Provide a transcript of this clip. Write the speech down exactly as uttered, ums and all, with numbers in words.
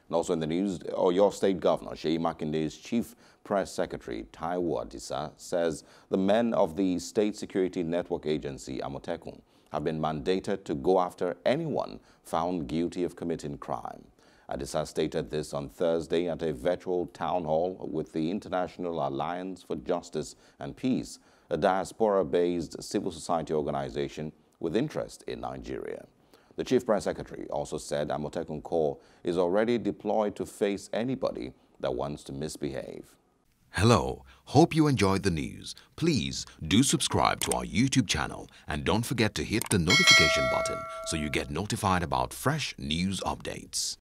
And also in the news, Oyo State Governor Seyi Makinde's Chief Press Secretary Taiwo Adisa says the men of the State Security Network Agency, Amotekun, have been mandated to go after anyone found guilty of committing crime. Adisa stated this on Thursday at a virtual town hall with the International Alliance for Justice and Peace, a diaspora-based civil society organization with interest in Nigeria. The Chief Press Secretary also said Amotekun Corps is already deployed to face anybody that wants to misbehave. Hello, hope you enjoyed the news. Please do subscribe to our YouTube channel and don't forget to hit the notification button so you get notified about fresh news updates.